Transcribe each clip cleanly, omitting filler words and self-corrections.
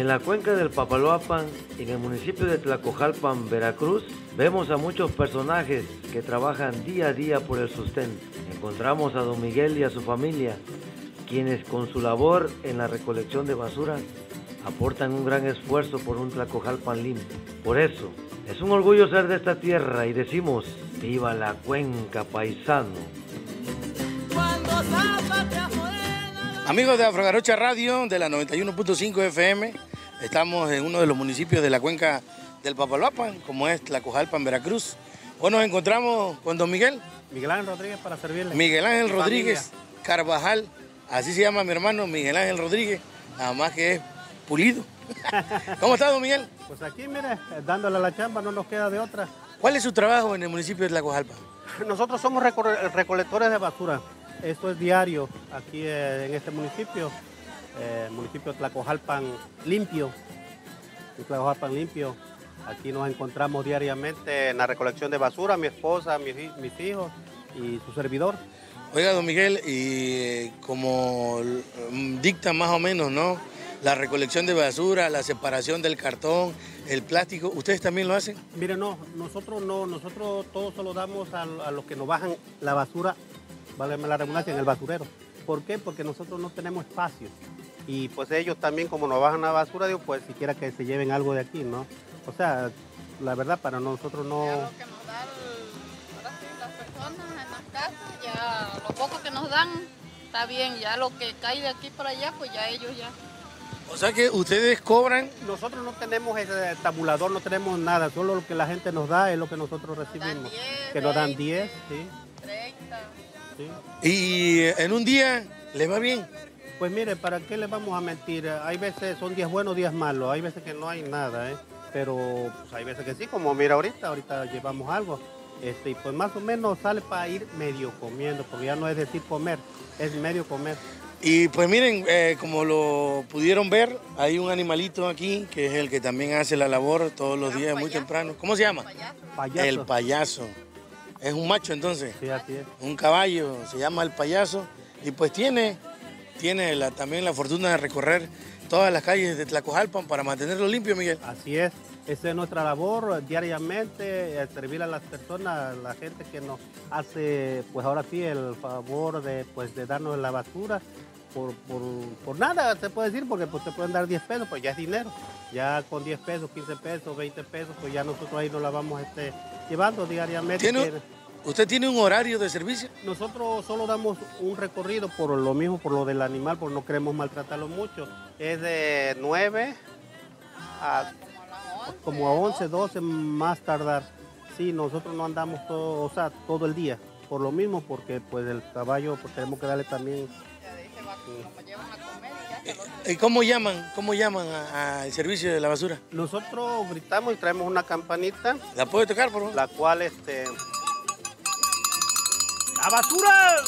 En la cuenca del Papaloapan, en el municipio de Tlacojalpan, Veracruz, vemos a muchos personajes que trabajan día a día por el sustento. Encontramos a don Miguel y a su familia, quienes con su labor en la recolección de basura aportan un gran esfuerzo por un Tlacojalpan limpio. Por eso, es un orgullo ser de esta tierra y decimos, ¡viva la cuenca, paisano! Amigos de Afrojarocha Radio, de la 91.5 FM, estamos en uno de los municipios de la cuenca del Papaloapan, como es Tlacojalpan, Veracruz. Hoy nos encontramos con don Miguel. Miguel Ángel Rodríguez para servirle. Miguel Ángel Rodríguez Carvajal, así se llama mi hermano Miguel Ángel Rodríguez, nada más que es pulido. ¿Cómo está, don Miguel? Pues aquí, mire, dándole la chamba, no nos queda de otra. ¿Cuál es su trabajo en el municipio de Tlacojalpan? Nosotros somos recolectores de basura. Esto es diario aquí en este municipio, municipio de Tlacojalpan limpio. Tlacojalpan limpio. Aquí nos encontramos diariamente en la recolección de basura, mi esposa, mis hijos y su servidor. Oiga, don Miguel, y como dicta más o menos, ¿no?, la recolección de basura, la separación del cartón, el plástico, ¿ustedes también lo hacen? Mire, nosotros todos solo damos a los que nos bajan la basura, válgame la redundancia, en el basurero. ¿Por qué? Porque nosotros no tenemos espacio. Y pues ellos también, como nos bajan la basura, digo, pues siquiera que se lleven algo de aquí, ¿no? O sea, la verdad, para nosotros no... Ya lo que nos dan, ahora sí, las personas en las casas, ya lo poco que nos dan, está bien. Ya lo que cae de aquí para allá, pues ya ellos ya... O sea que ustedes cobran. Nosotros no tenemos ese tabulador, no tenemos nada, solo lo que la gente nos da es lo que nosotros recibimos. 10, que nos dan 20, 10, sí. 30. Sí. Y en un día les va bien. Pues mire, ¿para qué les vamos a mentir? Hay veces son días buenos, días malos, hay veces que no hay nada, ¿eh? Pero pues, hay veces que sí, como mira ahorita llevamos algo. Y pues más o menos sale para ir medio comiendo, porque ya no es decir comer, es medio comer. Y pues miren, como lo pudieron ver, hay un animalito aquí que es el que también hace la labor todos los días muy temprano. ¿Cómo se llama? Payaso. El payaso. Es un macho entonces. Sí, así es. Un caballo, se llama el payaso. Y pues tiene también la fortuna de recorrer todas las calles de Tlacojalpan para mantenerlo limpio, Miguel. Así es. Esa es nuestra labor diariamente, servir a las personas, la gente que nos hace, pues ahora sí, el favor de darnos la basura. Por nada se puede decir, porque pues te pueden dar 10 pesos, pues ya es dinero. Ya con 10 pesos, 15 pesos, 20 pesos, pues ya nosotros ahí nos la vamos llevando diariamente. ¿Usted tiene un horario de servicio? Nosotros solo damos un recorrido por lo mismo, por lo del animal, porque no queremos maltratarlo mucho. Es de 9 a como a 11, 12 más tardar. Sí, nosotros no andamos todo el día, por lo mismo, porque pues el caballo pues tenemos que darle también. ¿Y cómo llaman al servicio de la basura? Nosotros gritamos y traemos una campanita. ¿La puede tocar, por favor? La cual, ¡la basura!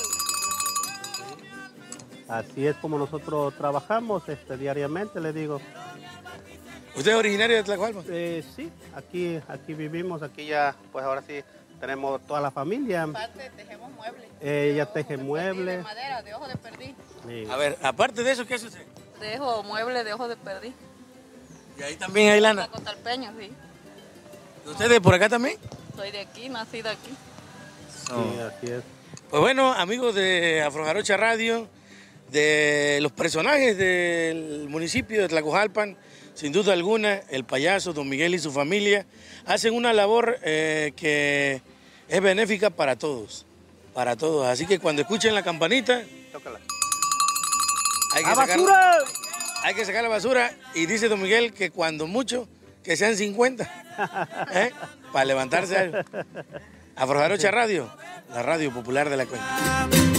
Así es como nosotros trabajamos diariamente, le digo. ¿Usted es originario de Tlacojalpan? Sí, aquí vivimos, aquí ya, pues ahora sí, tenemos toda la familia. Aparte, tejemos muebles. Ella teje muebles. De madera, de hojo de perdí. Sí. A ver, aparte de eso, ¿qué hace usted? Dejo muebles de hojo de perdí. ¿Y ahí también hay lana? Cotalpeño, sí. ¿Ustedes por acá también? Soy de aquí, nacida aquí. Sí, así es. Pues bueno, amigos de Afrojarocha Radio, de los personajes del municipio de Tlacojalpan, sin duda alguna, el payaso, don Miguel y su familia, hacen una labor que es benéfica para todos. Para todos. Así que cuando escuchen la campanita, Tócala. Hay que sacar la basura. Y dice don Miguel que cuando mucho, que sean 50. Para levantarse algo. Afrojarocha Radio, la radio popular de la cuenca.